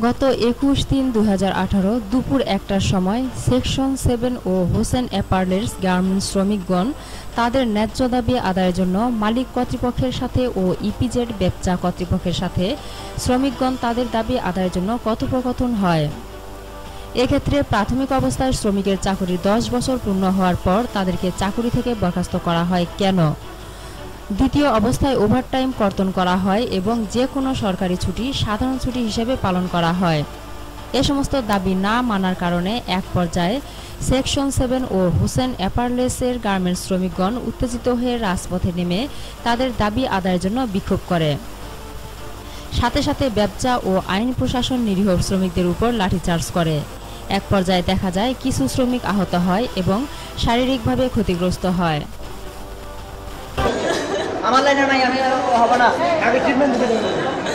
গত 21/3/2018 দুপুর 1টার সময় সেকশন 7 ও হোসেন অ্যাপারেলস গার্মেন্টস শ্রমিকগণ তাদের ন্যায্য দাবি আদায়ের জন্য মালিক কর্তৃপক্ষের সাথে ও ইপিজেড ব্যবসা কর্তৃপক্ষের সাথে শ্রমিকগণ তাদের দাবি আদায়ের জন্য কথোপকথন হয়। এক্ষেত্রে প্রাথমিক অবস্থায় শ্রমিকের চাকরি 10 বছর পূর্ণ হওয়ার পর তাদেরকে চাকরি থেকে বরখাস্ত করা হয় কেন, দ্বিতীয় অবস্থায় ওভারটাইম কর্তন করা হয় এবং যে কোনো সরকারি ছুটি সাধারণ ছুটি হিসেবে পালন করা হয়। এ সমস্ত দাবি না মানার কারণে এক পর্যায়ে সেকশন 7 ও হোসেন অ্যাপারেলসের গার্মেন্টস শ্রমিকগণ উত্তেজিত হয়ে রাজপথে নেমে তাদের দাবি আদায়ের জন্য বিক্ষোভ করে। সাথে সাথে ব্যবসা ও আইন প্রশাসন নিরীহ শ্রমিকদের উপর লাঠিচার্জ করে। এক পর্যায়ে দেখা যায় কিছু শ্রমিক আহত হয় এবং শারীরিকভাবে ক্ষতিগ্রস্ত হয়। আমার লাইনের নাই, আমি হবে না, আগে ট্রিটমেন্ট দিতে দেব।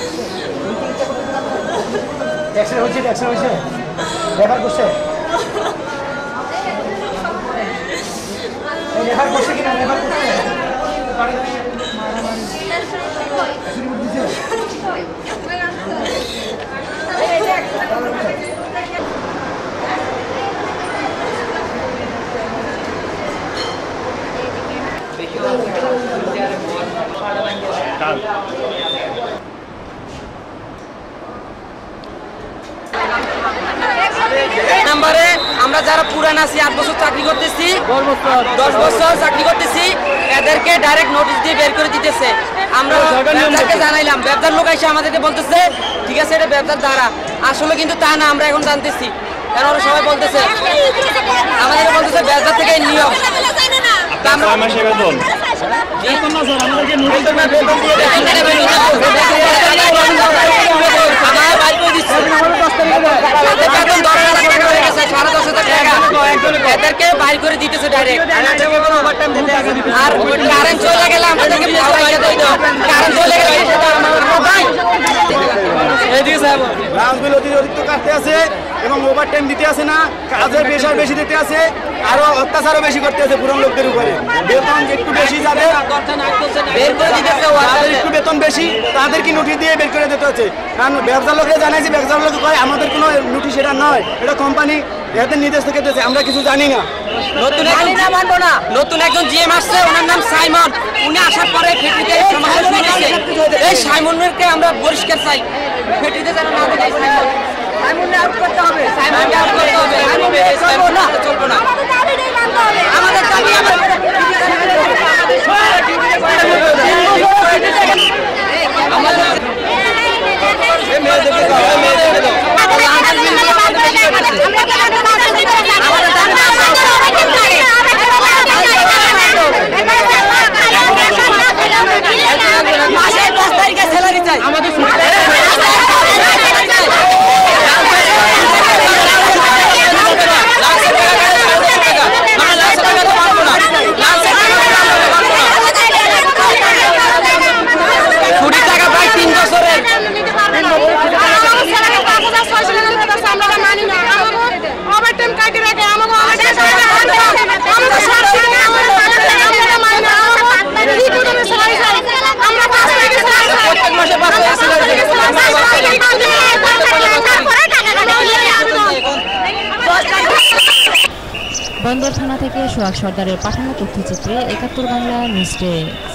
এক্সরে হচ্ছে রেফার করছে, রেফার করছে কিনা, রেফার করছে নাম্বারে আমরা যারা পুরান আছি 8 বছর চাকরি করতেছি, 10 বছর চাকরি করতেছি, এদেরকে ডাইরেক্ট নোটিশ দিয়ে বের করে দিতেছে। আমরা ব্যবসাকে জানাইলাম, ব্যবসার লোক এসে আমাদেরকে বলতেছে ঠিক আছে এটা ব্যবসার দ্বারা, আসলে কিন্তু তা না, আমরা এখন জানতেছি। কারণ ওরা সবাই বলতেছে আমাদেরকে বলতেছে ব্যবসা থেকে নিয়ম এদেরকে বাইর করে দিতেছে ডাইরেক্ট। আর কারেন্ট চলে গেলে আমাদেরকে কারেন্ট চলে গেলে অতিরিক্ত কাটতে আছে এবং ওভার টাইম দিতে আছে না, কাজের প্রেশার বেশি দিতে আছে, আরো অত্যাচারও বেশি করতে আছে পুরনো লোকদের উপরে। বেতন একটু বেশি যাবে, একটু বেতন বেশি তাদেরকে নোটিশ দিয়ে বের করে দিতে হচ্ছে। কারণ ব্যবসার লোকে জানাই যে ব্যবসার লোক কয় আমাদের কোনো নোটিশ এটা নয়, এটা কোম্পানি এদের নির্দেশ থেকে দিয়েছে, আমরা কিছু জানি না। নতুন একজন জিএম আসছে, ওনার নাম সাইমন। উনি আসার পরে ফেটিতে এই সাইমনকে আমরা পরিষ্কার চাই, ফেটিতে যেন না দেখে সাইমনকে আউট করতে হবে, সাইমনকে আউট করতে হবে, চলবো না। আমাদের দাবি বন্দর থানা থেকে সোহাগ সর্দারের পাঠানো তথ্যচিত্রে ৭১ বাংলা নিউজ ডেস্ক।